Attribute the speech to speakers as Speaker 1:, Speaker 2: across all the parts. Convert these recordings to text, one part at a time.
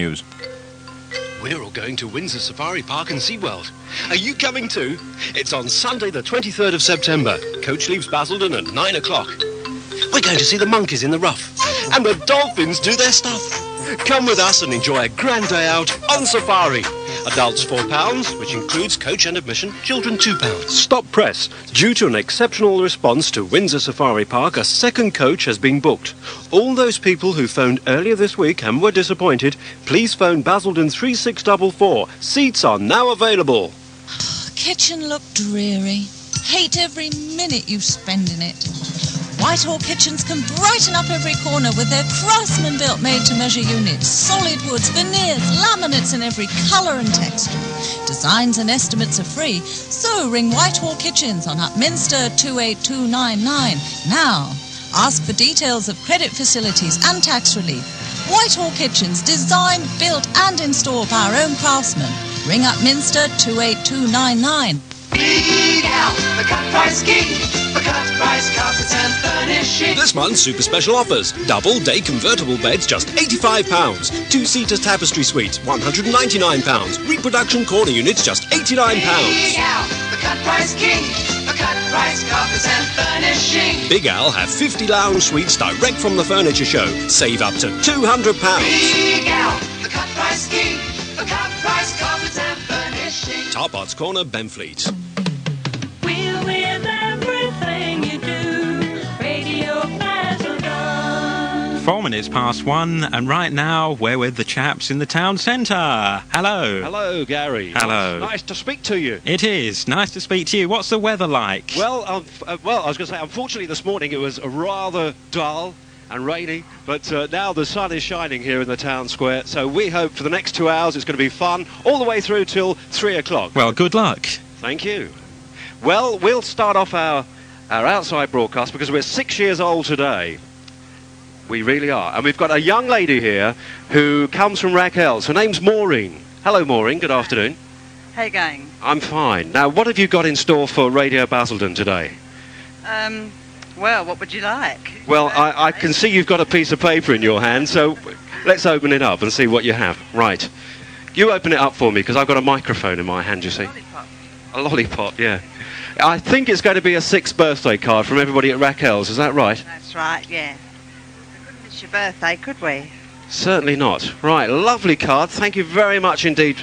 Speaker 1: News.
Speaker 2: We're all going to Windsor Safari Park and SeaWorld. Are you coming too? It's on Sunday the 23rd of September. Coach leaves Basildon at 9 o'clock. We're going to see the monkeys in the rough. And the dolphins do their stuff. Come with us and enjoy a grand day out on safari. Adults £4, which includes coach and admission. Children £2. Stop press. Due to an exceptional response to Windsor Safari Park, a second coach has been booked. All those people who phoned earlier this week and were disappointed, please phone Basildon 3644. Seats are now available.
Speaker 3: Kitchen looked dreary. Hate every minute you spend in it. Whitehall Kitchens can brighten up every corner with their craftsman-built made-to-measure units, solid woods, veneers, laminates in every colour and texture. Designs and estimates are free, so ring Whitehall Kitchens on Upminster 28299 now. Ask for details of credit facilities and tax relief. Whitehall Kitchens, designed, built and installed by our own craftsmen. Ring Upminster 28299.
Speaker 4: Big Al, the cut price king, for cut price carpets and furnishing.
Speaker 2: This month's super special offers. Double day convertible beds, just £85. Two-seater tapestry suites, £199. Reproduction corner units, just £89.
Speaker 4: Big Al, the cut price king, for cut price carpets and furnishing.
Speaker 2: Big Al have 50 lounge suites direct from the furniture show. Save up to £200.
Speaker 4: Big Al, the cut price king, for cut price carpets and furnishing.
Speaker 2: Top Arts Corner, Benfleet.
Speaker 5: We're with everything you do. Radio Basildon.
Speaker 1: 4 minutes past 1, and right now we're with the chaps in the town centre. Hello.
Speaker 6: Hello, Gary.
Speaker 1: Hello.
Speaker 6: Nice to speak to you.
Speaker 1: It is. Nice to speak to you. What's the weather like?
Speaker 6: Well, I was going to say, unfortunately this morning it was rather dull and rainy, but now the sun is shining here in the town square, so we hope for the next 2 hours it's going to be fun, all the way through till 3 o'clock.
Speaker 1: Well, good luck.
Speaker 6: Thank you. Well, we'll start off our outside broadcast because we're 6 years old today. We really are. And we've got a young lady here who comes from Rackels. Her name's Maureen. Hello, Maureen. Good afternoon.
Speaker 7: How you going?
Speaker 6: I'm fine. Now, what have you got in store for Radio Basildon today?
Speaker 7: Well, what would you like?
Speaker 6: Well, I can see you've got a piece of paper in your hand, so let's open it up and see what you have. Right. You open it up for me, because I've got a microphone in my hand, you see.
Speaker 7: Lollipop.
Speaker 6: A lollipop, yeah. I think it's going to be a 6th birthday card from everybody at Rackels, is that right?
Speaker 7: That's right, yeah. We couldn't miss your birthday, could we?
Speaker 6: Certainly not. Right, lovely card. Thank you very much indeed,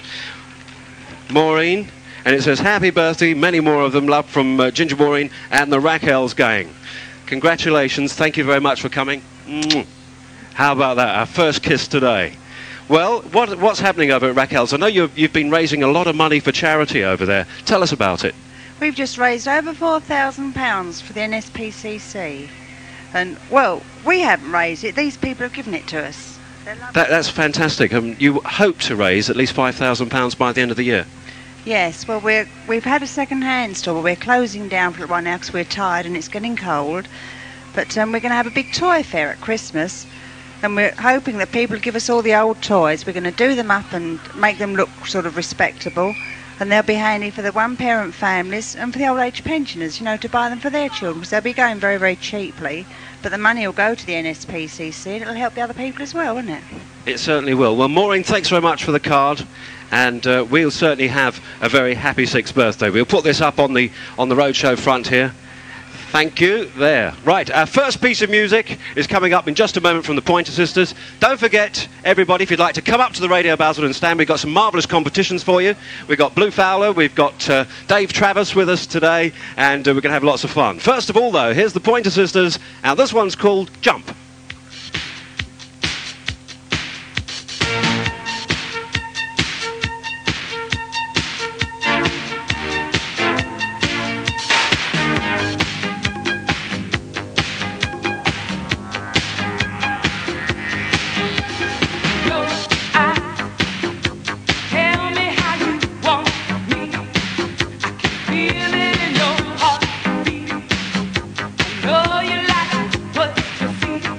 Speaker 6: Maureen. And it says, happy birthday, many more of them, love from Ginger Maureen and the Rackels gang. Congratulations, thank you very much for coming. How about that, our first kiss today. Well, what's happening over at Rackels? I know you've been raising a lot of money for charity over there. Tell us about it.
Speaker 7: We've just raised over £4,000 for the NSPCC. And, well, we haven't raised it, these people have given it to us.
Speaker 6: That's fantastic. You hope to raise at least £5,000 by the end of the year.
Speaker 7: Yes, well, we've had a second-hand store, but we're closing down for it right now because we're tired and it's getting cold. But we're going to have a big toy fair at Christmas, and we're hoping that people give us all the old toys. We're going to do them up and make them look sort of respectable, and they'll be handy for the one-parent families and for the old-age pensioners, you know, to buy them for their children, because they'll be going very, very cheaply. But the money will go to the NSPCC, and it'll help the other people as well, won't it?
Speaker 6: It certainly will. Well, Maureen, thanks very much for the card. And we'll certainly have a very happy 6th birthday. We'll put this up on the roadshow front here. Thank you. There. Right, our first piece of music is coming up in just a moment from the Pointer Sisters. Don't forget, everybody, if you'd like to come up to the Radio Basildon stand, we've got some marvellous competitions for you. We've got Blue Fowler, we've got Dave Travis with us today, and we're going to have lots of fun. First of all, though, here's the Pointer Sisters, and this one's called Jump.
Speaker 5: Know you like what you see.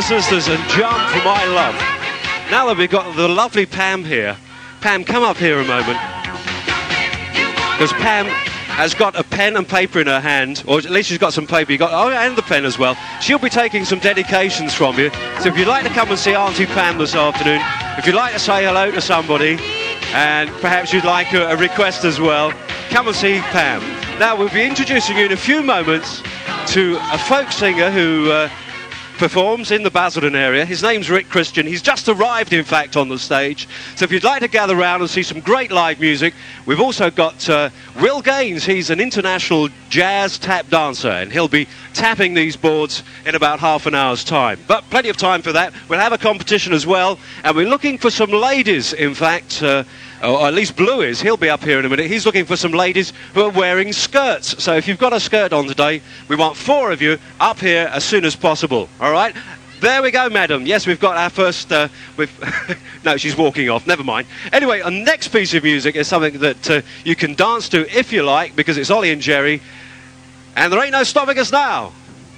Speaker 6: sisters and jump for my love. Now that we've got the lovely Pam here, Pam, come up here a moment. Because Pam has got a pen and paper in her hand, or at least she's got some paper. And the pen as well. She'll be taking some dedications from you. So if you'd like to come and see Auntie Pam this afternoon, if you'd like to say hello to somebody, and perhaps you'd like a request as well, come and see Pam. Now we'll be introducing you in a few moments to a folk singer who performs in the Basildon area. His name's Rick Christian. He's just arrived, in fact, on the stage. So if you'd like to gather around and see some great live music, we've also got Will Gaines. He's an international jazz tap dancer, and he'll be tapping these boards in about half an hour's time. But plenty of time for that. We'll have a competition as well, and we're looking for some ladies, in fact, or at least Blue is. He'll be up here in a minute. He's looking for some ladies who are wearing skirts. So if you've got a skirt on today, we want 4 of you up here as soon as possible. All right? There we go, madam. Yes, we've got our first... no, she's walking off. Never mind. Anyway, our next piece of music is something that you can dance to if you like, because it's Ollie and Jerry. And there ain't no stopping us now.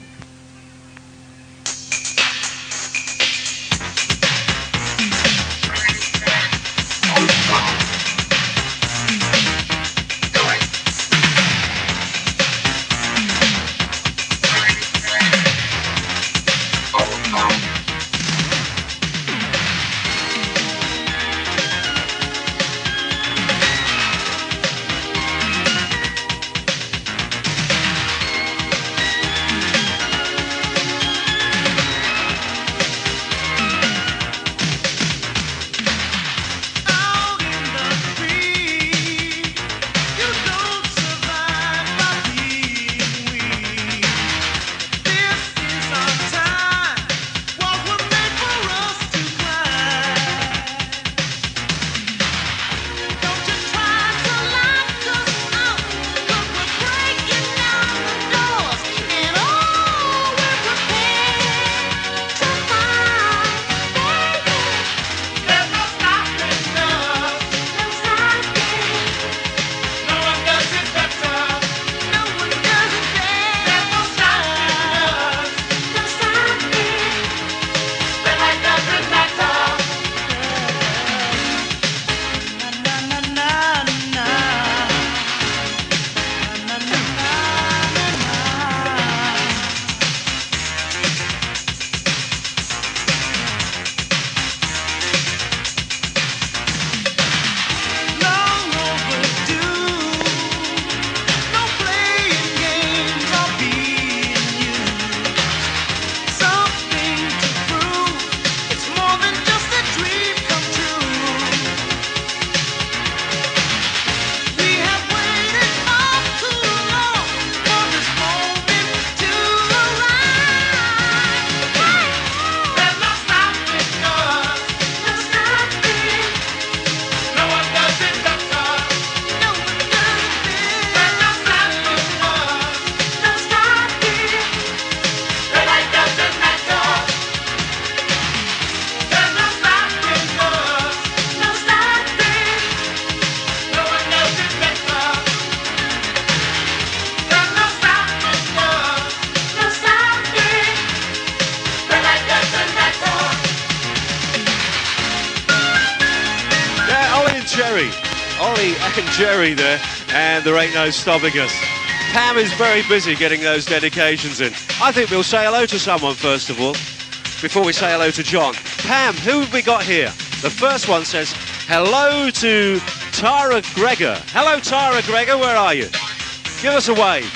Speaker 6: Ollie and Jerry there, and there ain't no stopping us. Pam is very busy getting those dedications in. I think we'll say hello to someone first of all, before we say hello to John. Pam, who have we got here? The first one says, hello to Tara Gregor. Hello, Tara Gregor, where are you? Give us a wave.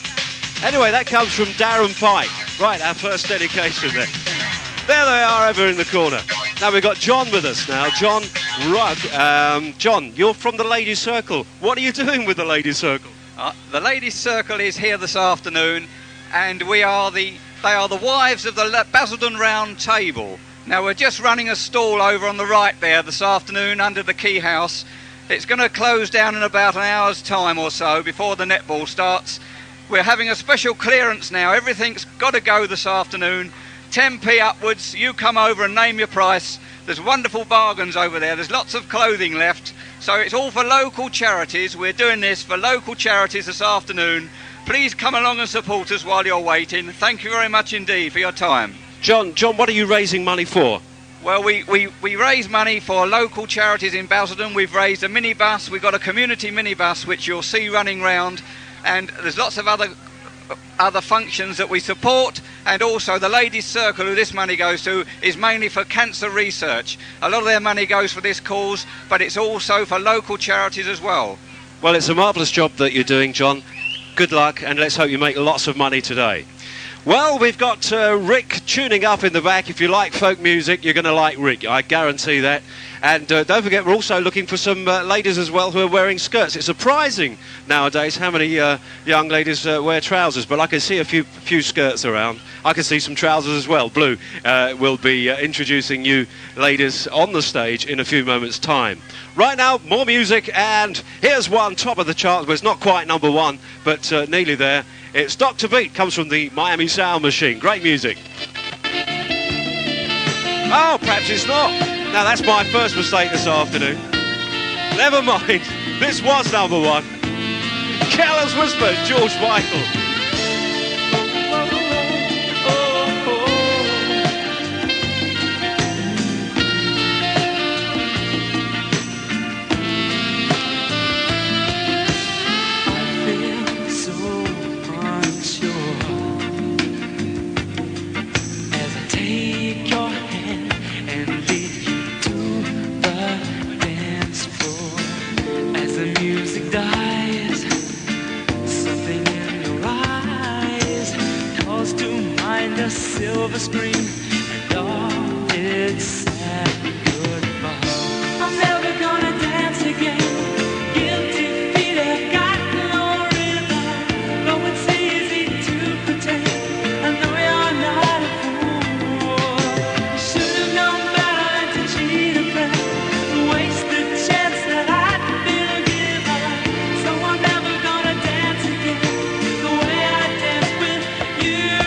Speaker 6: Anyway, that comes from Darren Pike. Right, our first dedication there. There they are over in the corner. Now we've got John with us now. John Rugg. John, you're from the Ladies' Circle. What are you doing with the Ladies' Circle?
Speaker 8: The Ladies' Circle is here this afternoon, and they are the wives of the Basildon Round Table. Now we're just running a stall over on the right there this afternoon under the Key House. It's going to close down in about an hour's time or so before the netball starts. We're having a special clearance now. Everything's got to go this afternoon. 10p upwards. You come over and name your price. There's wonderful bargains over there. There's lots of clothing left. So it's all for local charities. We're doing this for local charities this afternoon. Please come along and support us while you're waiting. Thank you very much indeed for your time.
Speaker 6: John, what are you raising money for?
Speaker 8: Well, we raise money for local charities in Basildon. We've raised a minibus. We've got a community minibus which you'll see running round, and there's lots of other functions that we support, and also the Ladies' Circle, who this money goes to, is mainly for cancer research. A lot of their money goes for this cause, but it's also for local charities as well.
Speaker 6: Well, it's a marvellous job that you're doing, John. Good luck, and let's hope you make lots of money today. Well, we've got Rick tuning up in the back. If you like folk music, you're going to like Rick, I guarantee that. And don't forget, we're also looking for some ladies as well who are wearing skirts. It's surprising nowadays how many young ladies wear trousers, but I can see a few skirts around. I can see some trousers as well. Blue will be introducing you ladies on the stage in a few moments' time. Right now, more music, and here's one top of the chart. Well, it's not quite number one, but nearly there. It's Dr. Beat, comes from the Miami Sound Machine. Great music. Oh, perhaps it's not. Now, that's my first mistake this afternoon. Never mind. This was number one. Careless Whisper, George Michael.
Speaker 9: Silver screen and all its sad goodbye. I'm never gonna dance again. Guilty feet have got no rhythm. Though it's easy to pretend, I know you're not a fool. You should have known better than to cheat a friend, waste the chance that I'd been given. So I'm never gonna dance again the way I danced with you.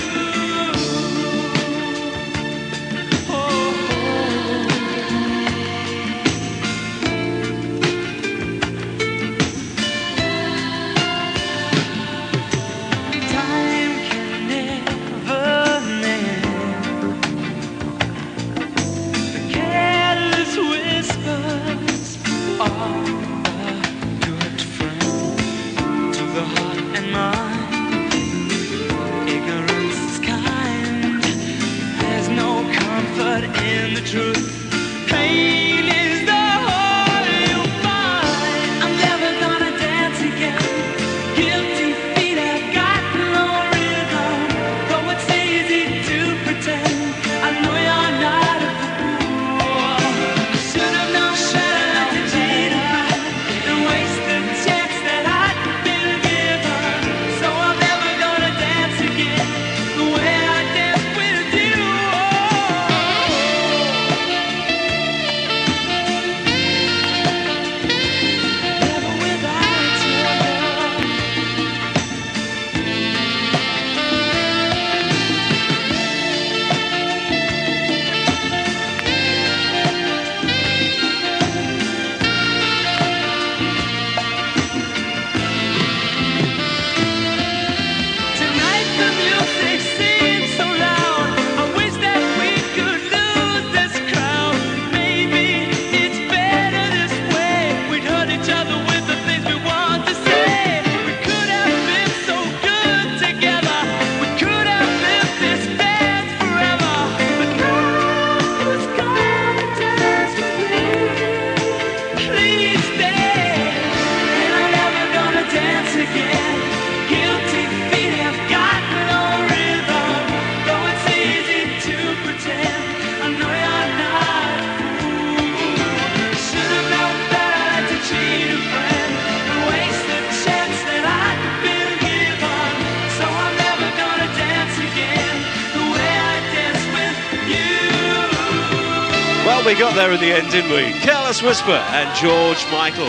Speaker 6: We got there in the end, didn't we? Careless Whisper and George Michael.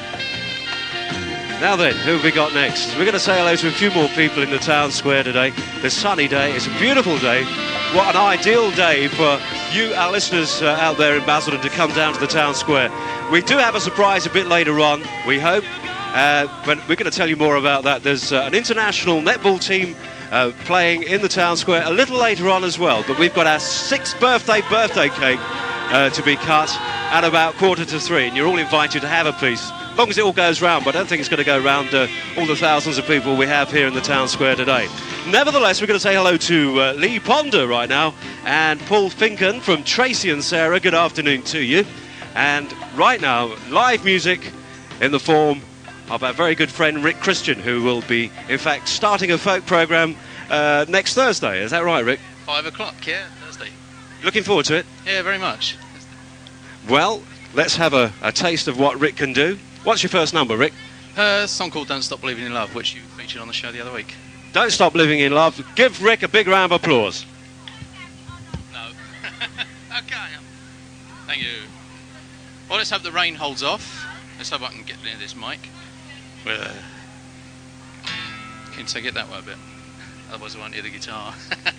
Speaker 6: Now then, who have we got next? We're going to say hello to a few more people in the town square today. It's a sunny day, it's a beautiful day. What an ideal day for you, our listeners out there in Basildon, to come down to the town square. We do have a surprise a bit later on, we hope, but we're going to tell you more about that. There's an international netball team playing in the town square a little later on as well. But we've got our 6th birthday cake to be cut at about 2:45, and you're all invited to have a piece, as long as it all goes round. But I don't think it's going to go round all the thousands of people we have here in the town square today. Nevertheless, we're going to say hello to Lee Ponder right now, and Paul Finken from Tracy and Sarah. Good afternoon to you. And right now, live music in the form of our very good friend Rick Christian, who will be, in fact, starting a folk programme next Thursday. Is that right, Rick?
Speaker 10: 5 o'clock, yeah, Thursday.
Speaker 6: Looking forward to it?
Speaker 10: Yeah, very much.
Speaker 6: Well, let's have a taste of what Rick can do. What's your first number, Rick?
Speaker 10: A song called Don't Stop Believing in Love, which you featured on the show the other week.
Speaker 6: Don't Stop Living in Love. Give Rick a big round of applause.
Speaker 10: No. Okay. Thank you. Well, let's hope the rain holds off. Let's hope I can get near this mic. Can you take it that way a bit? Otherwise I won't hear the guitar.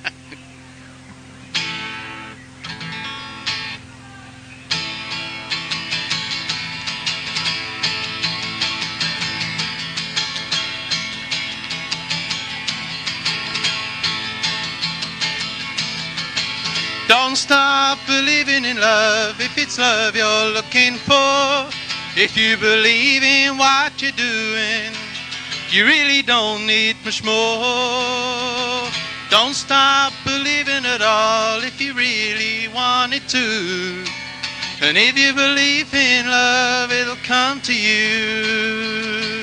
Speaker 10: Don't stop believing in love if it's love you're looking for. If you believe in what you're doing, you really don't need much more. Don't stop believing at all if you really want it to. And if you believe in love, it'll come to you.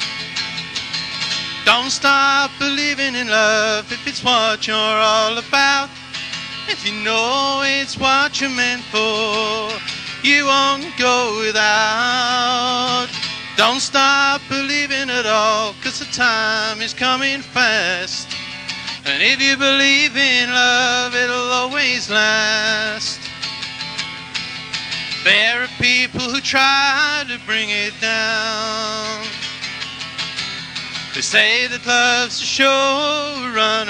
Speaker 10: Don't stop believing in love if it's what you're all about. If you know it's what you're meant for, you won't go without. Don't stop believing at all, 'cause the time is coming fast. And if you believe in love, it'll always last. There are people who try to bring it down. They say that love's a show, run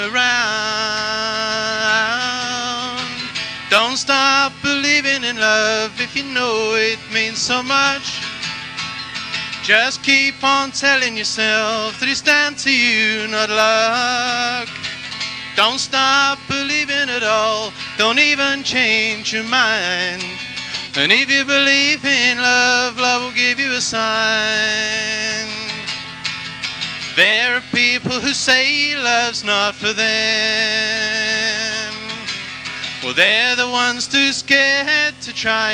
Speaker 10: around. Don't stop believing in love if you know it means so much. Just keep on telling yourself that it's down to you, not luck. Don't stop believing at all, don't even change your mind. And if you believe in love, love will give you a sign. There are people who say love's not for them. Well, they're the ones too scared to try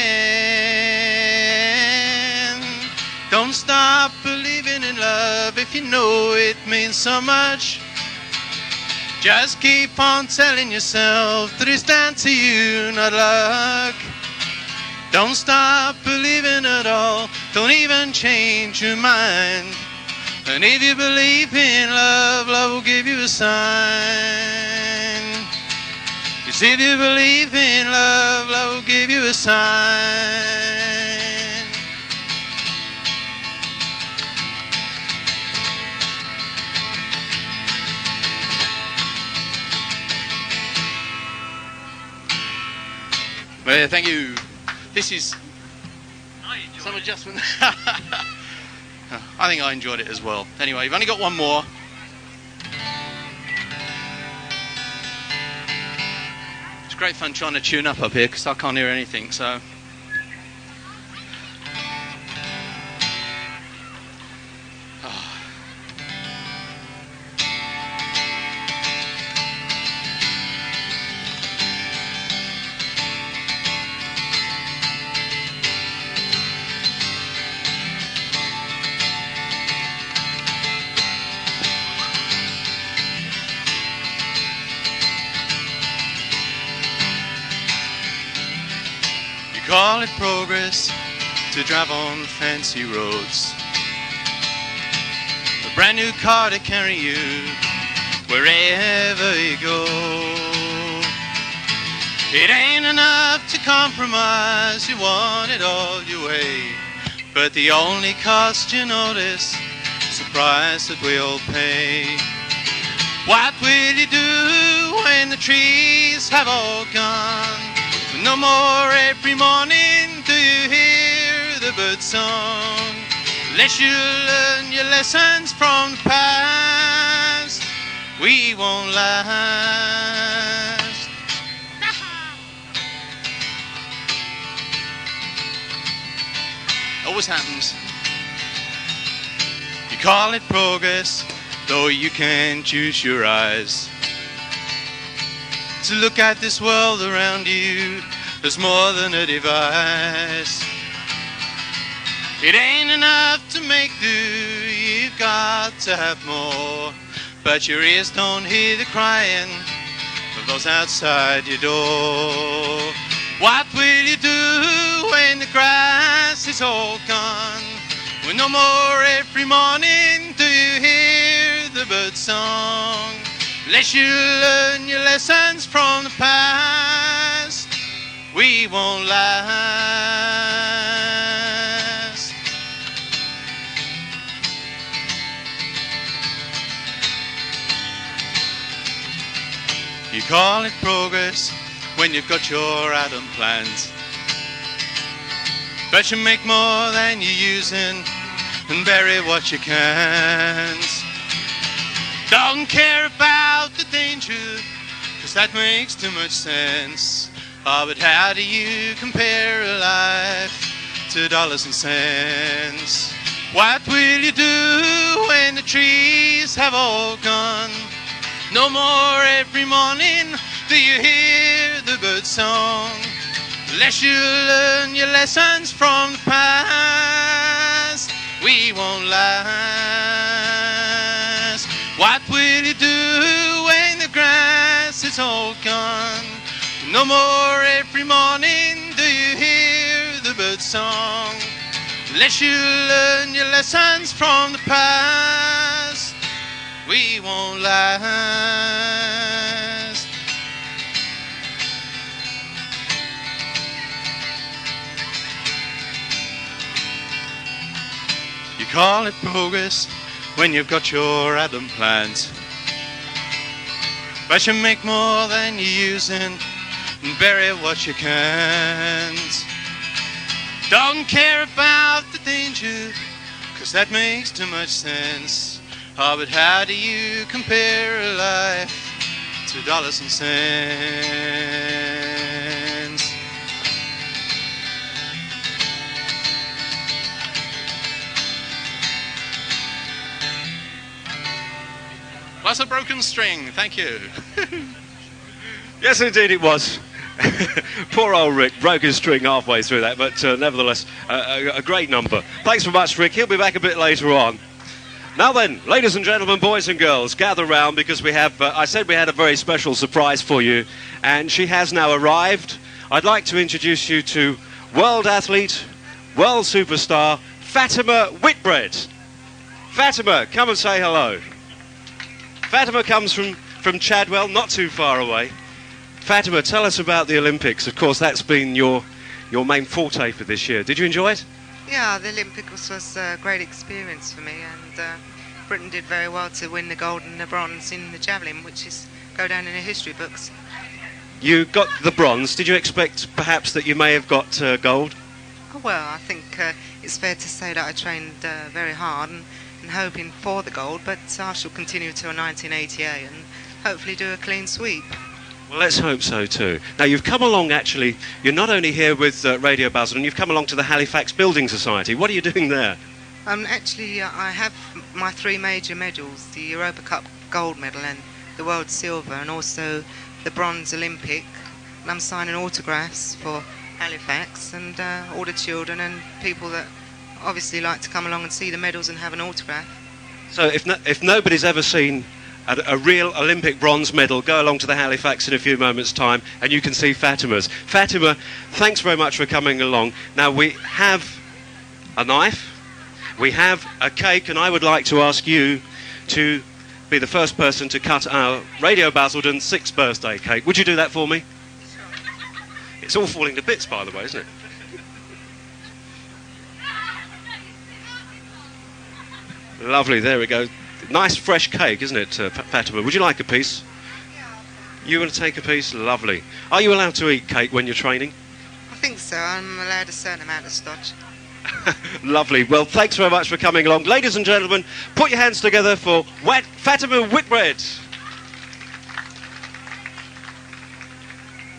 Speaker 10: again. Don't stop believing in love if you know it means so much. Just keep on telling yourself that it's down to you, not luck. Don't stop believing at all, don't even change your mind. And if you believe in love, love will give you a sign. 'Cause if you believe in love, love will give you a sign. Well, thank you. This is some adjustment. I think I enjoyed it as well. Anyway, you've only got one more. It's great fun trying to tune up here because I can't hear anything, so... Call it progress to drive on fancy roads. A brand new car to carry you wherever you go. It ain't enough to compromise, you want it all your way. But the only cost you notice is the price that we'll pay. What will you do when the trees have all gone? No more every morning do you hear the bird song. Unless you learn your lessons from the past. we won't last. Always happens. You call it progress, though you can't choose your eyes. To look at this world around you, there's more than a device. It ain't enough to make do, you've got to have more. But your ears don't hear the crying of those outside your door. What will you do when the grass is all gone? When no more every morning do you hear the bird song? Unless you learn your lessons from the past, we won't last. You call it progress when you've got your atom plans, but you make more than you're using and bury what you can't. Don't care about the danger, 'cause that makes too much sense. Oh, but how do you compare a life to dollars and cents? What will you do when the trees have all gone? No more every morning do you hear the bird song. Unless you learn your lessons from the past, we won't last. What will you do when the grass is all gone? No more every morning do you hear the bird song. Unless you learn your lessons from the past, we won't last. You call it progress when you've got your atom plans, but you make more than you're using and bury what you can't. Don't care about the danger, 'cause that makes too much sense. Oh, but how do you compare a life to dollars and cents? Plus a broken string, thank you.
Speaker 6: Yes, indeed it was. Poor old Rick broke his string halfway through that, but nevertheless, a great number. Thanks very much, Rick. He'll be back a bit later on. Now then, ladies and gentlemen, boys and girls, gather round because we have, I said we had a very special surprise for you, and she has now arrived. I'd like to introduce you to world athlete, world superstar, Fatima Whitbread. Fatima, come and say hello. Fatima comes from Chadwell, not too far away. Fatima, tell us about the Olympics. Of course, that's been your main forte for this year. Did you enjoy it?
Speaker 11: Yeah, the Olympics was a great experience for me, and Britain did very well to win the gold and the bronze in the javelin, which go down in the history books.
Speaker 6: You got the bronze. Did you expect perhaps that you may have got gold?
Speaker 11: Oh, well, I think it's fair to say that I trained very hard and hoping for the gold, but I shall continue till 1988 and hopefully do a clean sweep.
Speaker 6: Well, let's hope so too. Now, you've come along, actually, you're not only here with Radio Basildon, you've come along to the Halifax Building Society. What are you doing there?
Speaker 11: Actually, I have my 3 major medals, the Europa Cup gold medal and the world silver, and also the bronze Olympic. And I'm signing autographs for Halifax and all the children and people that obviously like to come along and see the medals and have an autograph.
Speaker 6: So if nobody's ever seen a real Olympic bronze medal, go along to the Halifax in a few moments' time and you can see Fatima's. Fatima, thanks very much for coming along. Now, we have a knife, we have a cake, and I would like to ask you to be the first person to cut our Radio Basildon 6th birthday cake. Would you do that for me? It's all falling to bits, by the way, isn't it? Lovely, there we go. Nice fresh cake, isn't it, Fatima? Would you like a piece?
Speaker 11: Yeah.
Speaker 6: You want to take a piece? Lovely. Are you allowed to eat cake when you're training?
Speaker 11: I think so. I'm allowed a certain amount of stodge.
Speaker 6: Lovely. Well, thanks very much for coming along. Ladies and gentlemen, put your hands together for Fatima Whitbread.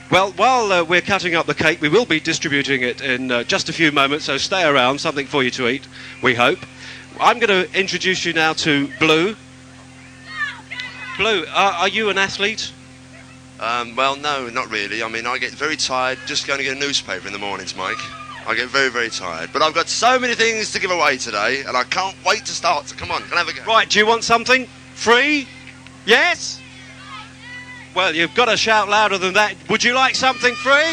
Speaker 6: Well, while we're cutting up the cake, we will be distributing it in just a few moments, so stay around, something for you to eat, we hope. I'm going to introduce you now to Blue. Blue, are you an athlete?
Speaker 12: Well, no, not really. I mean, I get very tired just going to get a newspaper in the mornings, Mike. I get very, very tired. But I've got so many things to give away today, and I can't wait to start. So come on, can I have a go?
Speaker 6: Right, do you want something? Free? Yes? Well, you've got to shout louder than that. Would you like something free?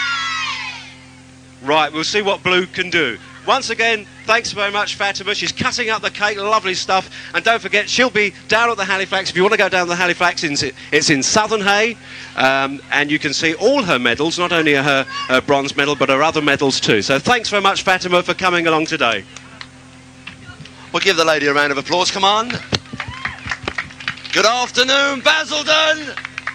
Speaker 6: Right, we'll see what Blue can do. Once again, thanks very much, Fatima. She's cutting up the cake, lovely stuff. And don't forget, she'll be down at the Halifax. If you want to go down to the Halifax, it's in Southern Hay. And you can see all her medals, not only her bronze medal, but her other medals too. So thanks very much, Fatima, for coming along today.
Speaker 12: We'll give the lady a round of applause, come on. Good afternoon, Basildon.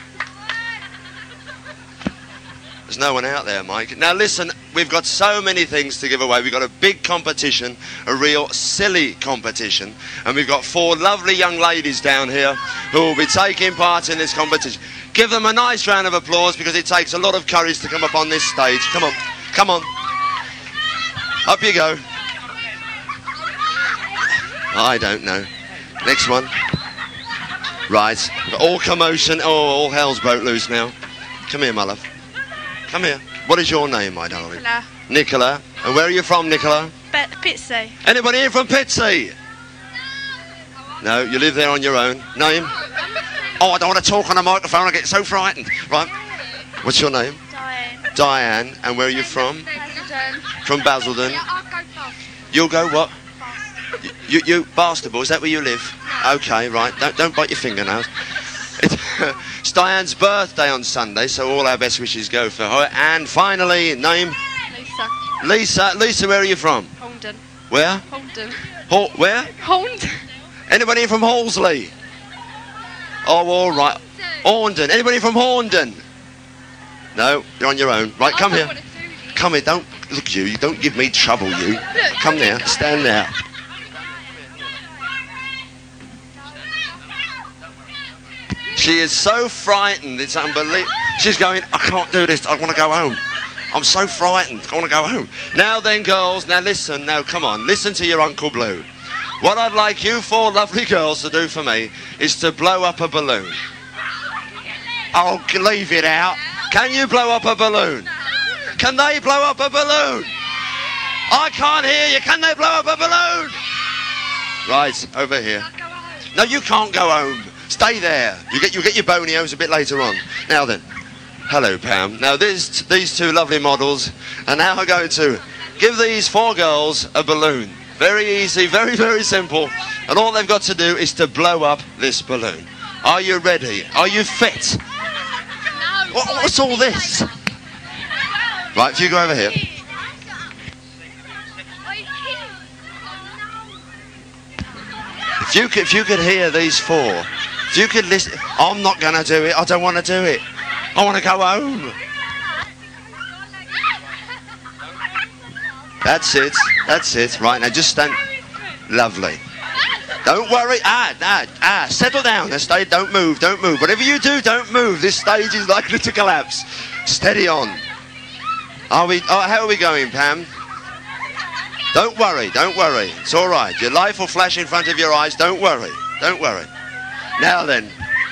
Speaker 12: There's no one out there, Mike. Now listen, we've got so many things to give away. We've got a big competition, a real silly competition, and we've got 4 lovely young ladies down here who will be taking part in this competition. Give them a nice round of applause, because it takes a lot of courage to come up on this stage. Come on, come on. Up you go. I don't know. Next one. Right, all commotion. Oh, all hell's broke loose now. Come here, my love. Come here. What is your name, my darling?
Speaker 13: Nicola.
Speaker 12: Nicola. And where are you from, Nicola?
Speaker 13: Pitsea.
Speaker 12: Anybody here from Pitsea? No, you live there on your own. Name? Oh, I don't want to talk on a microphone. I get so frightened. Right. What's your name?
Speaker 13: Diane.
Speaker 12: Diane. And where are you from?
Speaker 13: Basildon.
Speaker 12: From Basildon.
Speaker 13: Yeah, I'll go fast.
Speaker 12: You'll go what? You Barstable, is that where you live? Okay, right. Don't bite your fingernails. It's Diane's birthday on Sunday, so all our best wishes go for her. And finally, name?
Speaker 13: Lisa.
Speaker 12: Lisa. Lisa, where are you from?
Speaker 13: Holden.
Speaker 12: Where?
Speaker 13: Holden.
Speaker 12: Where?
Speaker 13: Holden.
Speaker 12: Anybody from Halsley? Oh, all right. Horndon. Anybody from Horndon? No, you're on your own. Right, come here. Come here. Don't look, you don't give me trouble, you. Come there. Stand there. She is so frightened, it's unbelievable. She's going, I can't do this, I want to go home. I'm so frightened, I want to go home. Now then, girls, now listen, now come on, listen to your Uncle Blue. What I'd like you 4 lovely girls to do for me is to blow up a balloon. Oh, leave it out. Can you blow up a balloon? Can they blow up a balloon? I can't hear you, can they blow up a balloon? Right, over here. No, you can't go home. Stay there. You get your bonios a bit later on. Now then, hello Pam. Now these 2 lovely models are now going to give these 4 girls a balloon. Very easy, very, very simple. And all they've got to do is to blow up this balloon. Are you ready? Are you fit? What's all this? Right, if you go over here. If you could hear these 4, if you could listen, I'm not going to do it, I don't want to do it. I want to go home. That's it. Right, now just stand. Lovely. Don't worry. Settle down. Now stay, don't move. Whatever you do, don't move. This stage is likely to collapse. Steady on. How are we going, Pam? Don't worry. It's all right. Your life will flash in front of your eyes. Don't worry. Now then.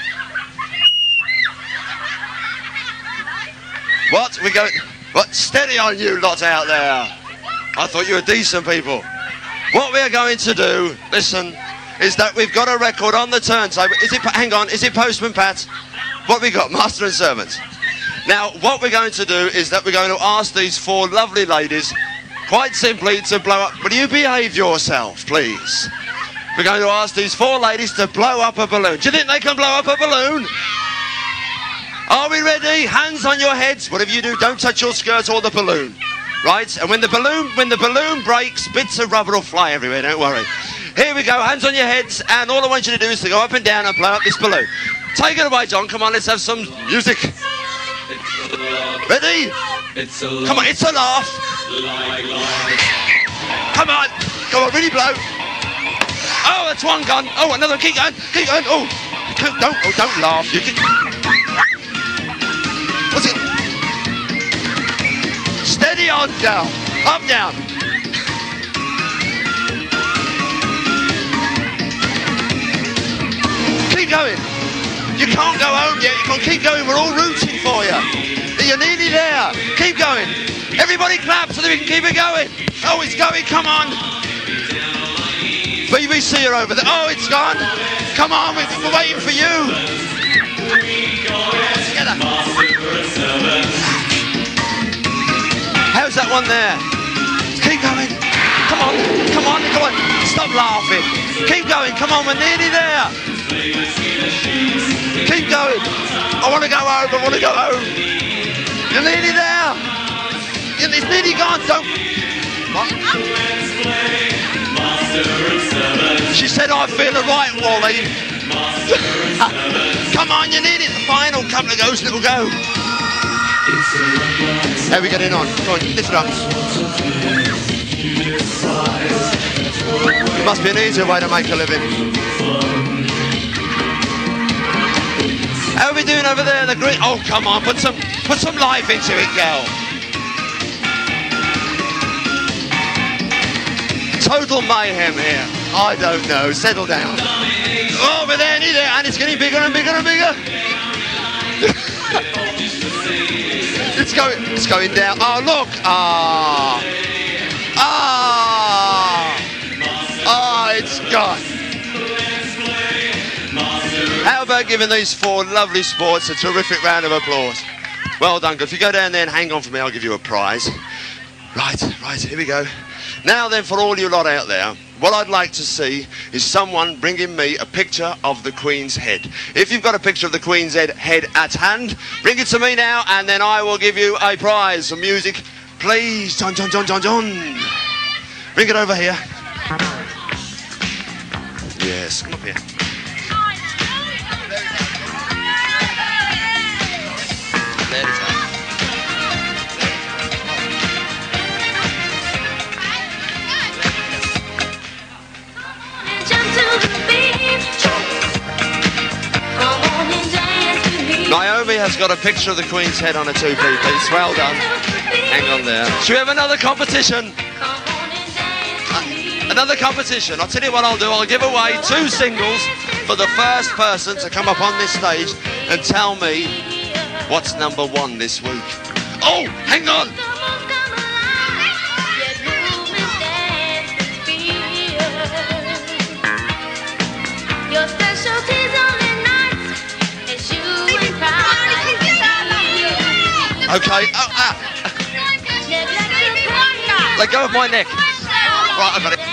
Speaker 12: What? Steady on, you lot out there. I thought you were decent people. What we're going to do, listen, is that we've got a record on the turntable. Hang on, is it Postman Pat? What we got? Master and servants. Now, what we're going to do is that we're going to ask these 4 lovely ladies, quite simply, to blow up. Will you behave yourself, please? We're going to ask these 4 ladies to blow up a balloon. Do you think they can blow up a balloon? Are we ready? Hands on your heads. Whatever you do, don't touch your skirt or the balloon. Right? And when the balloon breaks, bits of rubber will fly everywhere, don't worry. Here we go, hands on your heads, and all I want you to do is to go up and down and blow up this balloon. Take it away, John. Come on, let's have some music. Ready? Come on, it's a laugh. Come on, really blow. Oh, that's one gun. Oh, another, keep going. Oh, don't laugh. What's it? on, girl. Up, down. Keep going. You can't go home yet. You can keep going. We're all rooting for you. You're nearly there. Keep going. Everybody clap so that we can keep it going. Oh, it's going. Come on. BBC are over there. Oh, it's gone. Come on. We're waiting for you. Together. How's that one there? Keep going. Come on. Come on. Come on. Stop laughing. Keep going. Come on. We're nearly there. Keep going. I want to go home. I want to go home. You're nearly there. It's nearly gone. Don't. What? She said, I feel it right, Wally. Come on, you need it. The final couple of goes, little go. How are we getting on? Come on, lift it up. It must be an easier way to make a living. How are we doing over there? The green. Oh, come on, put some life into it, girl. Total mayhem here. I don't know. Settle down. Oh, we're there, near there, and it's getting bigger and bigger and bigger. It's going down. Oh, look. It's gone. How about giving these four lovely sports a terrific round of applause? Well done. If you go down there and hang on for me, I'll give you a prize. Right, here we go. Now then, for all you lot out there, what I'd like to see is someone bringing me a picture of the Queen's head. If you've got a picture of the Queen's head at hand, bring it to me now, and then I will give you a prize. Some music, please. John. Bring it over here. Yes, come up here. There it is. Naomi has got a picture of the Queen's head on a 2p piece. Well done. Hang on there. Should we have another competition? Another competition. I'll tell you what I'll do. I'll give away 2 singles for the first person to come up on this stage and tell me what's number 1 this week. Oh, hang on. Okay. Let go of my neck. Right, I got it.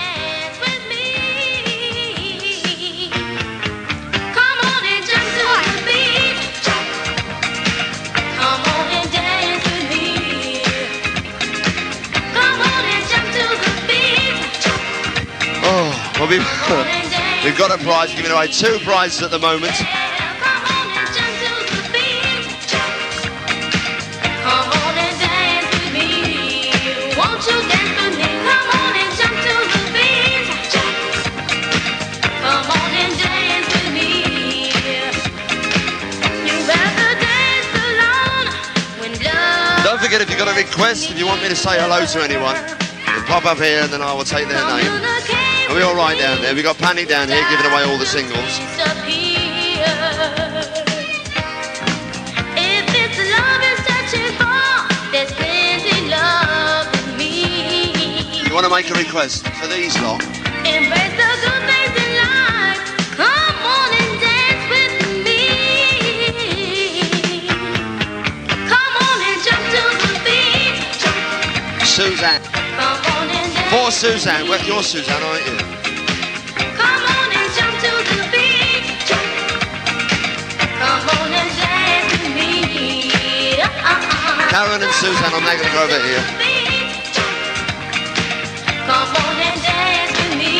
Speaker 12: Oh, well, we've got a prize. We're giving away 2 prizes at the moment. If you've got a request, if you want me to say hello to anyone, you pop up here and then I will take their name. Are we all right down there? We've got Panic down here giving away all the singles. You want to make a request for these lot? Embrace the good things in life. Come on and dance with me. Come on and jump to the beat. Suzanne. Come on and dance. For Suzanne. Well, you're Suzanne, aren't you? Come on and jump to the beat. Come on and dance with me. Karen and Suzanne, I'm now going to go over here. Come on and dance with me.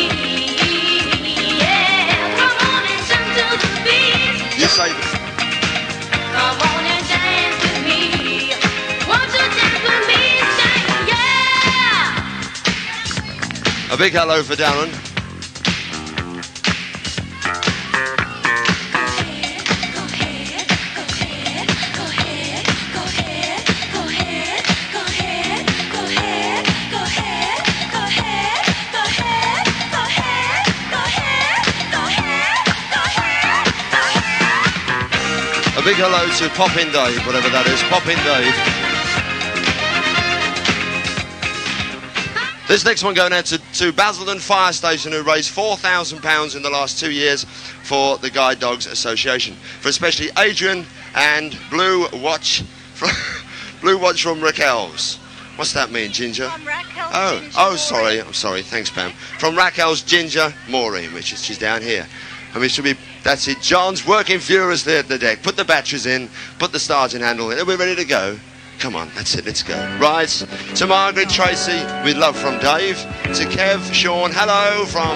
Speaker 12: Yeah. Come on and jump to the beat. You say it. Come on and dance with me. Won't you dance with me? Say yeah. A big hello for Darren. Go ahead. big hello to Pop-In Dave, whatever that is, Pop-In Dave. This next one going out to Basildon Fire Station, who raised £4,000 in the last 2 years for the Guide Dogs Association. For especially Adrian and Blue Watch from Raquel's. What's that mean, Ginger?
Speaker 14: From Raquel's Ginger
Speaker 12: Oh, sorry, I'm sorry, thanks Pam. From Raquel's Ginger Maureen, which is, she's down here. And we should be, that's it, John's working furiously at the deck. Put the batteries in, put the starting handle in. Are we ready to go? Come on, that's it, let's go. Right, to Margaret, Tracy, with love from Dave. To Kev, Sean, hello from...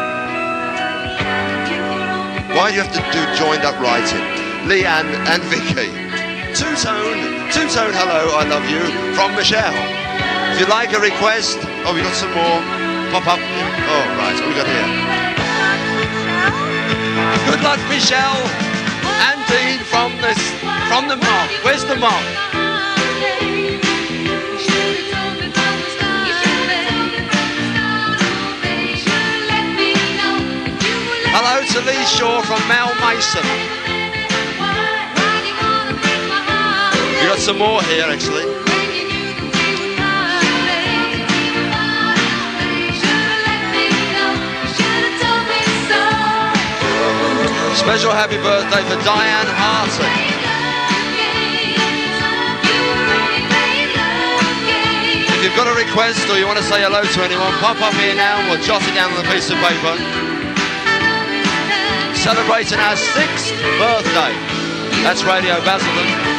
Speaker 12: Why do you have to do joined up writing? Leanne and Vicky. Two-tone, hello, I love you, from Michelle. If you'd like a request, oh, we got some more, pop up. Oh, right, what we got here? Good luck, Michelle and Dean from the mob. Where's the mob? Hello to Lee Shaw from Mel Mason. We got some more here, actually. Special happy birthday for Diane Harton. If you've got a request or you want to say hello to anyone, pop up here now and we'll jot it down on a piece of paper. Celebrating our 6th birthday. That's Radio Basildon.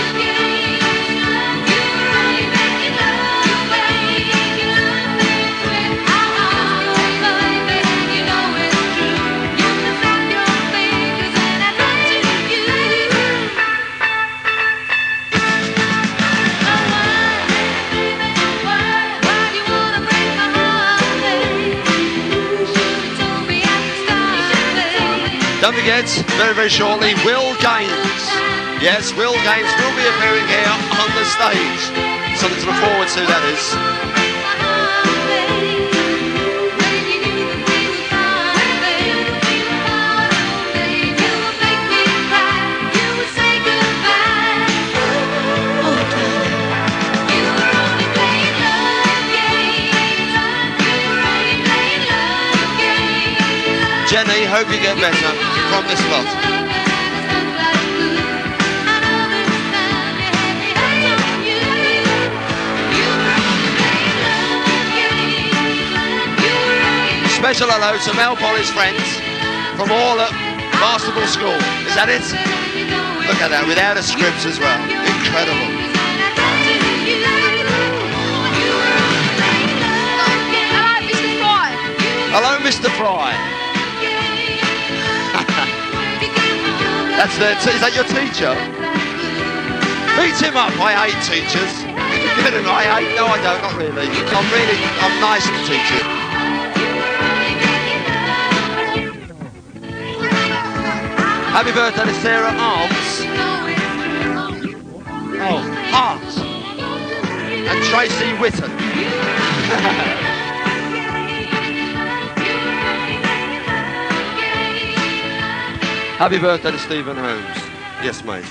Speaker 12: Don't forget, very, very shortly, Will Gaines. Yes, Will Gaines will be appearing here on the stage. Something to look forward to, that is. Jenny, hope you get better from this lot. Special hello to Mel Polly's friends from all at Basketball School. Is that it? Look at that, without a script as well. Incredible. Hello, Mr. Fry. That's is that your teacher? Beat him up. I hate teachers. Get him. I hate. No, I don't. Not really. I'm nice to teachers. Happy birthday to Sarah Arms. Oh, Hart. And Tracy Whitten. Happy birthday to Stephen Holmes. Yes, mate.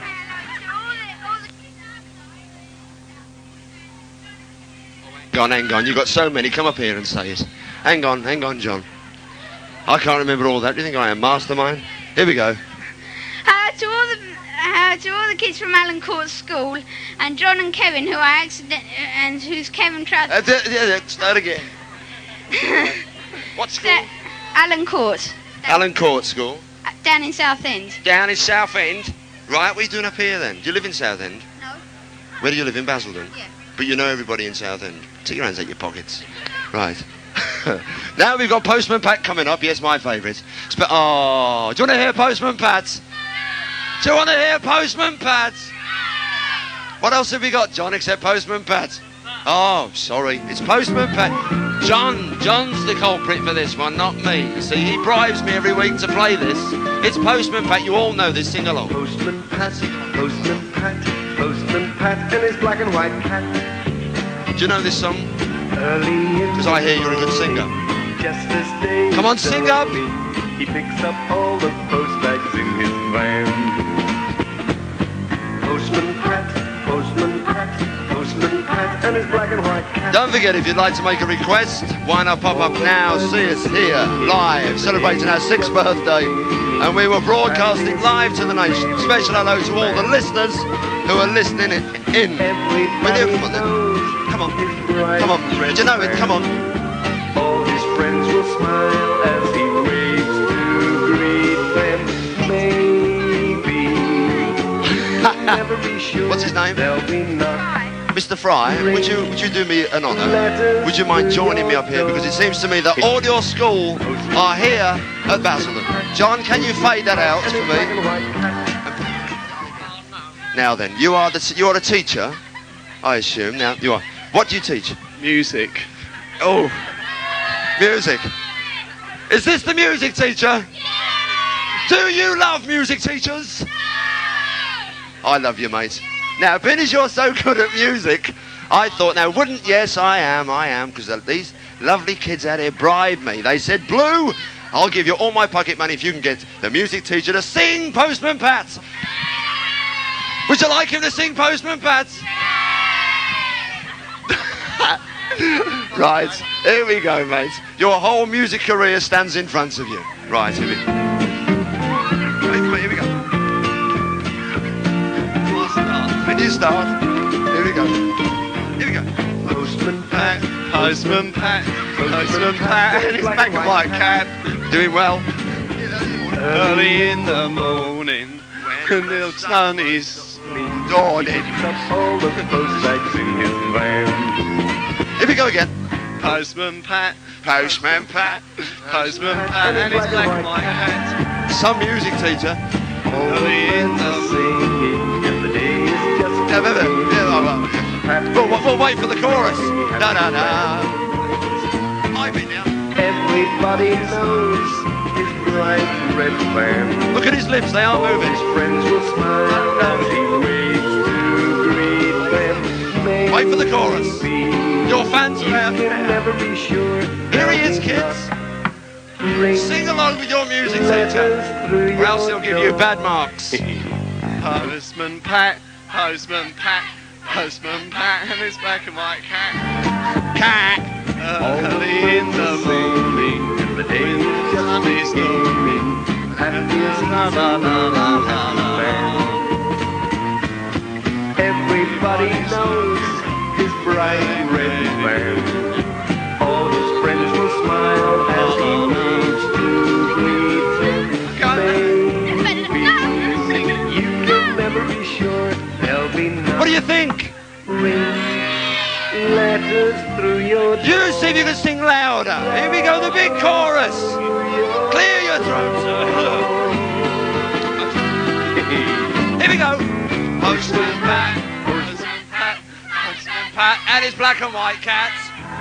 Speaker 12: Hang on. You've got so many. Come up here and say it. Hang on, John. I can't remember all that. Do you think I am mastermind? Here we go.
Speaker 15: To all the kids from Alan Court School and John and Kevin, who's Kevin Trout.
Speaker 12: Start again. What school?
Speaker 15: Alan Court.
Speaker 12: Alan Court School.
Speaker 15: Down in Southend.
Speaker 12: Down in Southend? Right, what are you doing up here then? Do you live in Southend?
Speaker 15: No.
Speaker 12: Where do you live, in Basildon?
Speaker 15: Yeah.
Speaker 12: But you know everybody in Southend. Take your hands out your pockets. Right. Now we've got Postman Pat coming up. Yes, my favourite. Oh, do you want to hear Postman Pat? Do you want to hear Postman Pat? What else have we got, John, except Postman Pat? Oh, sorry. It's Postman Pat. John's the culprit for this one, not me. See, he bribes me every week to play this. It's Postman Pat. You all know this. Sing along.
Speaker 16: Postman Pat, Postman Pat, Postman Pat, and his black and white cat.
Speaker 12: Do you know this song? Because I hear you're a good singer.
Speaker 16: Just as day
Speaker 12: Come on, sing up.
Speaker 16: He picks up all the post bags in his van. hat and his black and white cat.
Speaker 12: Don't forget, if you'd like to make a request, why not pop up now, see us here, live, celebrating our 6th birthday. And we were broadcasting live to the nation. Special hello to all the listeners who are listening in. Will you? Come on. Come on. Do you know it? Come on.
Speaker 16: All his friends will smile as he waves to greet them. Maybe you'll never be sure.
Speaker 12: What's his name?
Speaker 16: There'll be none.
Speaker 12: Mr. Fry, would you do me an honour? Would you mind joining me up here? Because it seems to me that all your school are here at Basildon. John, can you fade that out for me? Now then, you are a teacher, I assume. Now you are. What do you teach?
Speaker 10: Music.
Speaker 12: Oh, music. Is this the music teacher? Do you love music teachers? I love you, mate. Now, being as you're so good at music, I thought, now, yes, I am, because these lovely kids out here bribed me. They said, Blue, I'll give you all my pocket money if you can get the music teacher to sing Postman Pat. Would you like him to sing Postman Pat? Right, here we go, mate. Your whole music career stands in front of you. Right, here we go. Here we go. When you start, here we go. Here we go.
Speaker 10: Postman Pat, Postman Pat, Postman Pat, and his black and white cat.
Speaker 12: Doing well.
Speaker 10: Early in the morning, when the sun is dawning.
Speaker 16: All the post bags in his van.
Speaker 12: Here we go again.
Speaker 10: Postman Pat,
Speaker 12: Postman Pat,
Speaker 10: Postman Pat, and his black and white cat.
Speaker 12: Some music teacher.
Speaker 10: Early in the
Speaker 16: singing, and the day is just
Speaker 12: We'll wait for the chorus. Da da da. I'm in now.
Speaker 16: Everybody knows his bright red van.
Speaker 12: Look at his lips, they aren't moving.
Speaker 16: His friends will smile as he waves to greet them.
Speaker 12: Wait for the chorus. Your fans are out.
Speaker 16: You can never be sure.
Speaker 12: Here he is, kids. Sing along with your music teacher, or else he'll give you bad marks.
Speaker 10: Postman Pat, Postman Pat, Postman Pat, and his black and white cat.
Speaker 12: Cat.
Speaker 10: Early in the morning,
Speaker 16: and the day is
Speaker 10: sun is dawning.
Speaker 16: La la la la la la. Everybody knows his bright red van. All his friends will smile as he waves to greet them. Maybe you can never be sure there'll be none.
Speaker 12: What do you think?
Speaker 16: Ring letters through your door.
Speaker 12: You see if you can sing louder. Here we go, the big chorus. Clear your throat, sir. Here we go. Postman Pat, Postman Pat, Postman Pat, and his black and white cats.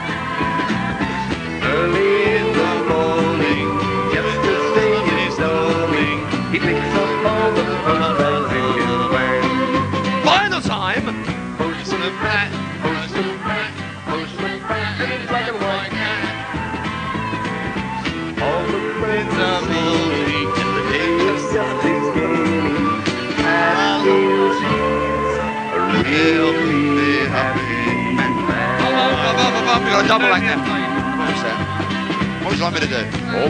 Speaker 16: Early in the morning, just as day is dawning, he picks up all the post bags in his van.
Speaker 12: Final time.
Speaker 16: Postman Pat, Postman Pat, Postman Pat, and his black and white cat. All the friends are meeting, and the day is just beginning. Pat is a really happy man.
Speaker 12: We've got a double act now. What would you like me to do?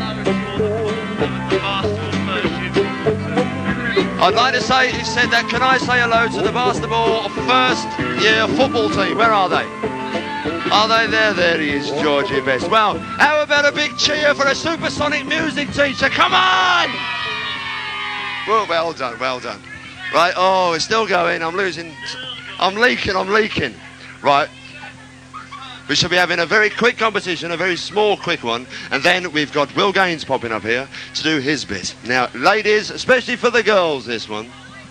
Speaker 12: I'd like to say, he said that, can I say hello to the basketball first year football team? Where are they? Are they there? There he is, Georgie Best. Well, how about a big cheer for a supersonic music teacher? Come on! Well done, well done. Right, oh, it's still going. I'm losing. I'm leaking. Right. We shall be having a very quick competition, a very small, quick one, and then we've got Will Gaines popping up here to do his bit. Now, ladies, especially for the girls, this one.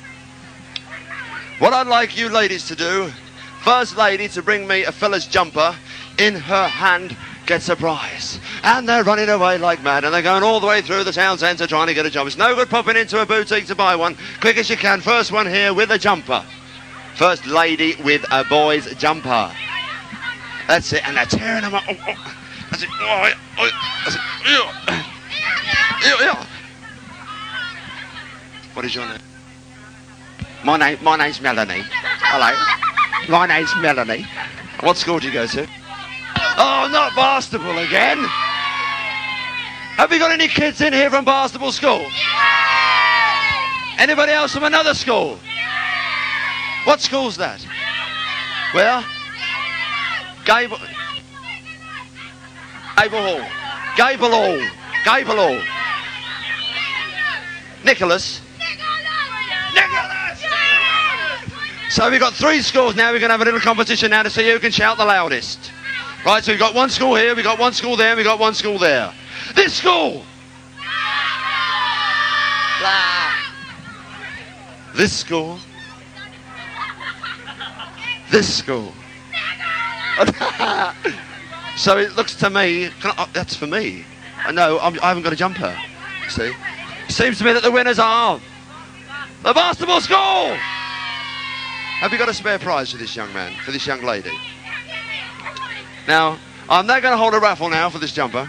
Speaker 12: What I'd like you ladies to do, first lady to bring me a fella's jumper, in her hand gets a prize. And they're running away like mad, and they're going all the way through the town centre trying to get a jumper. It's no good popping into a boutique to buy one. Quick as you can, first one here with a jumper. First lady with a boy's jumper. That's it, and they're tearing them up. Oh, oh. That's it. Oh, oh, that's it. What is your name? My name's Melanie. Hello. My name's Melanie. What school do you go to? Oh, not Barnstable again. Have we got any kids in here from Barnstable School? Anybody else from another school? What school's that? Where? Gable Hall. Gable Hall. Gable Hall. Nicholas. So we've got 3 schools now. We're going to have a little competition now to see who can shout the loudest. Right, so we've got 1 school here, we've got 1 school there, we've got 1 school there. This school! This school. This school. So it looks to me, that's for me. No, I haven't got a jumper. See? Seems to me that the winners are the Barnstable School! Have you got a spare prize for this young man, for this young lady? Now, I'm now going to hold a raffle now for this jumper.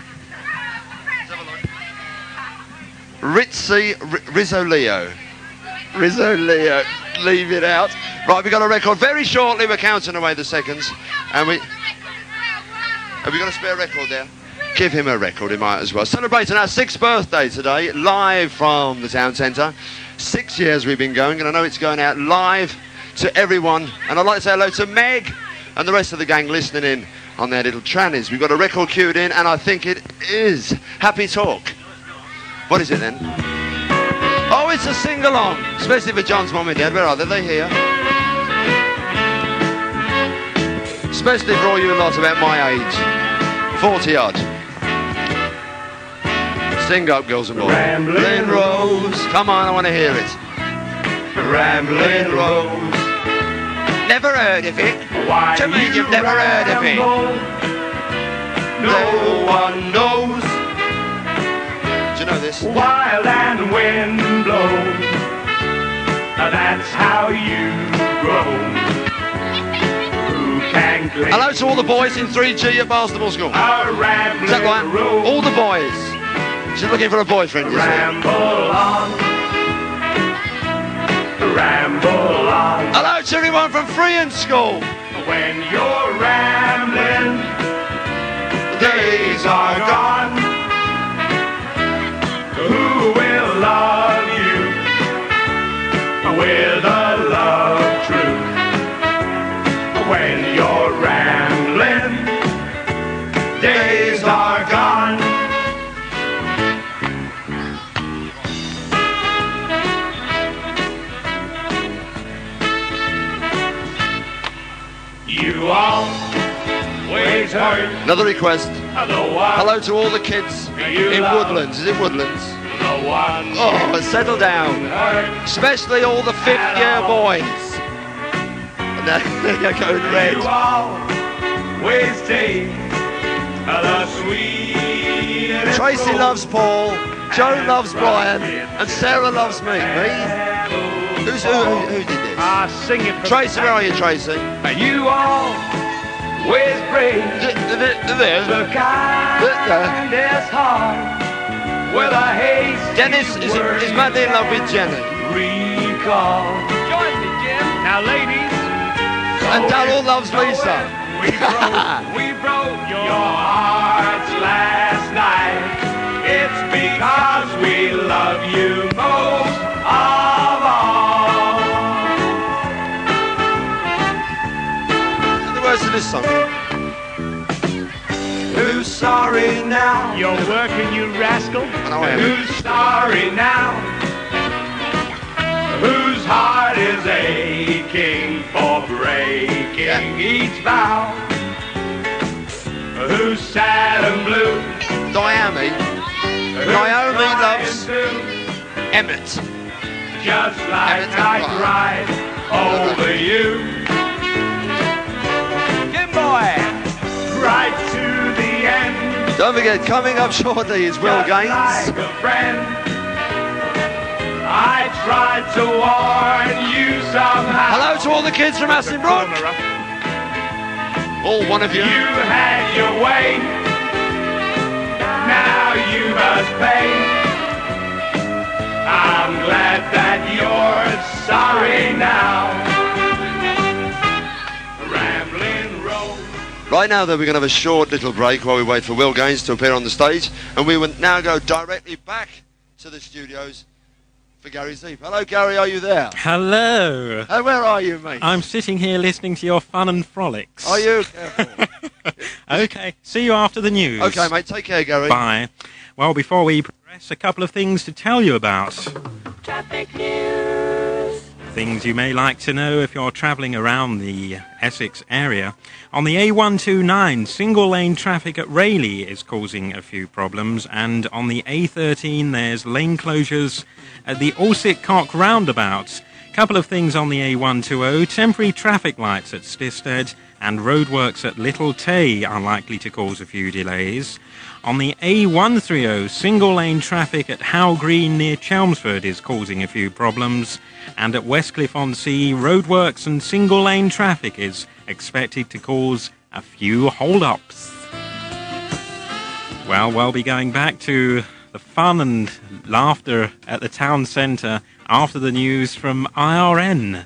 Speaker 12: Rizzoleo. Rizzoleo. Leave it out. Right, we've got a record. Very shortly, we're counting away the seconds. And we... Have we got a spare record there? Give him a record, he might as well. Celebrating our 6th birthday today, live from the town centre. 6 years we've been going, and I know it's going out live to everyone. And I'd like to say hello to Meg and the rest of the gang listening in on their little trannies. We've got a record queued in, and I think it is Happy Talk. What is it then? Oh, it's a sing-along, especially for John's mum and dad. Where are they? They're here. Especially for all you lots about my age. 40-odd. Sing up, girls and boys. Rambling Rose. Come on, I want to hear it. Rambling Rose. Never heard of it. Why to me, you've never heard of it. No one knows. Do you know this?
Speaker 16: Wild and wind blows. That's how you grow. Who can claim?
Speaker 12: Hello to all the boys in 3G at Barnstable School. Is that right? All the boys. She's looking for a boyfriend.
Speaker 16: Ramble on. Ramble on.
Speaker 12: Hello to everyone from Freehan School.
Speaker 16: When you're rambling, the days are gone. Who will love you with a love true? When you're rambling, days are gone. You always heard.
Speaker 12: Another request. Hello to all the kids in Woodlands. Is it Woodlands? Oh, settle down. Especially all the 5th year boys. Now you're going red.
Speaker 16: You always take the sweet.
Speaker 12: Tracy loves Paul, Joe loves Brian, and Sarah loves me. Who did this?
Speaker 16: Sing it.
Speaker 12: Tracy, where are you, Tracy?
Speaker 16: You always bring the kindest heart with a haste.
Speaker 12: Dennis is madly in love with Jenny.
Speaker 16: Recall. Join me, Jim. Now, ladies.
Speaker 12: And Darryl loves Lisa.
Speaker 16: We broke your hearts last night. It's because we love you most of all.
Speaker 12: The words of this song.
Speaker 16: Who's sorry now? You're working, you rascal. Who's sorry now? Whose heart is aching for breaking each vow? Who's sad and blue?
Speaker 12: Naomi loves Emmett.
Speaker 16: Just like I cried over you. Jim boy, right to the end.
Speaker 12: Don't forget, coming up shortly is Will Gaines.
Speaker 16: Like a friend. I tried to warn you somehow.
Speaker 12: Hello to all the kids from Astonbrook. All one of you.
Speaker 16: You had your way. Now you must pay. I'm glad that you're sorry now. Rambling Road.
Speaker 12: Right now, though, we're going to have a short little break while we wait for Will Gaines to appear on the stage, and we will now go directly back to the studios for Gary Zeep. Hello, Gary, are you there?
Speaker 1: Hello.
Speaker 12: Where are you, mate?
Speaker 1: I'm sitting here listening to your fun and frolics.
Speaker 12: Are you? Careful.
Speaker 1: Okay, see you after the news.
Speaker 12: Okay, mate, take care, Gary.
Speaker 1: Bye. Well, before we progress, a couple of things to tell you about.
Speaker 5: Traffic news.
Speaker 1: Things you may like to know if you're travelling around the Essex area. On the A129, single-lane traffic at Rayleigh is causing a few problems, and on the A13 there's lane closures at the Alsip roundabout. Couple of things on the A120, temporary traffic lights at Stisted and roadworks at Little Tay are likely to cause a few delays. On the A130, single-lane traffic at Howe Green near Chelmsford is causing a few problems, and at Westcliff-on-Sea, roadworks and single-lane traffic is expected to cause a few hold-ups. Well, we'll be going back to the fun and laughter at the town centre after the news from IRN.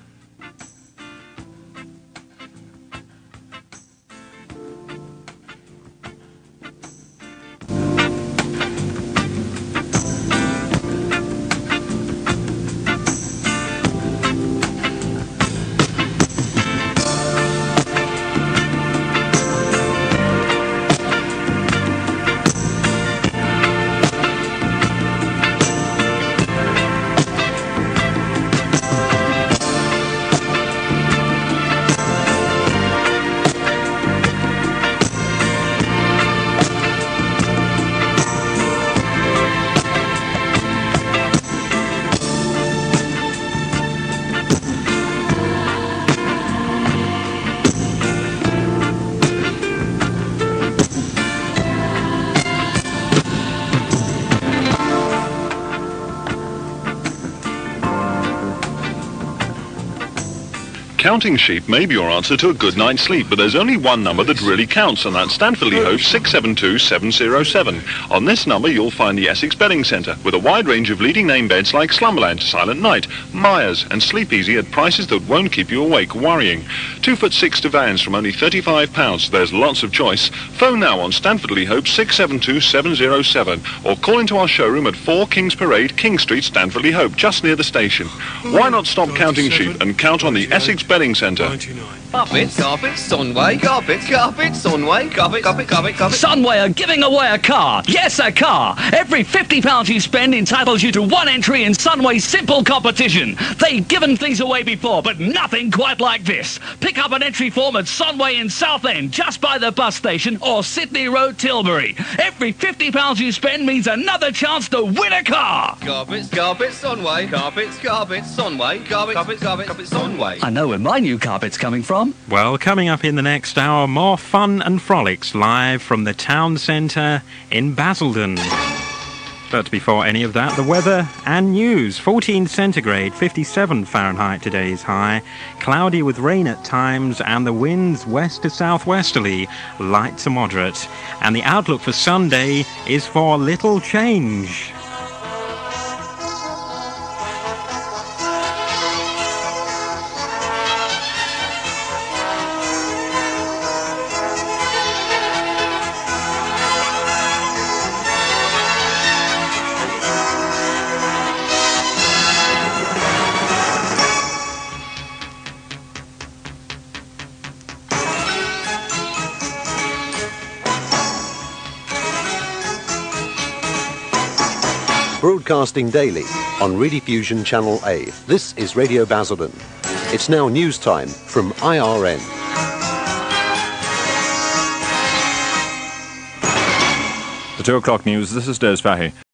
Speaker 14: Counting sheep may be your answer to a good night's sleep, but there's only one number that really counts, and that's Stanfordly Hope 672707. On this number, you'll find the Essex Bedding Centre, with a wide range of leading name beds like Slumberland, Silent Night, Myers, and Sleep Easy at prices that won't keep you awake worrying. 2'6" divans from only £35, so there's lots of choice. Phone now on Stanfordly Hope 672707, or call into our showroom at 4 Kings Parade, King Street, Stanfordly Hope, just near the station. Why not stop counting sheep and count on the Essex Bedding Centre?
Speaker 17: Carpets, Sunway, carpets, Sunway, carpet.
Speaker 18: Sunway are giving away a car. Yes, a car. Every £50 you spend entitles you to one entry in Sunway's simple competition. They've given things away before, but nothing quite like this. Pick up an entry form at Sunway in Southend, just by the bus station, or Sydney Road, Tilbury. Every £50 you spend means another chance to win a car.
Speaker 17: Carpets, Sunway, carpets, Sunway, carpets, Sunway.
Speaker 18: I know where my new carpet's coming from.
Speaker 1: Well, coming up in the next hour, more fun and frolics live from the town centre in Basildon. But before any of that, the weather and news. 14 centigrade, 57 Fahrenheit today's high. Cloudy with rain at times, and the winds west to southwesterly, light to moderate. And the outlook for Sunday is for little change.
Speaker 19: Broadcasting daily on Rediffusion Channel A. This is Radio Basildon. It's now news time from IRN.
Speaker 20: The 2 o'clock news, this is Des Fahy.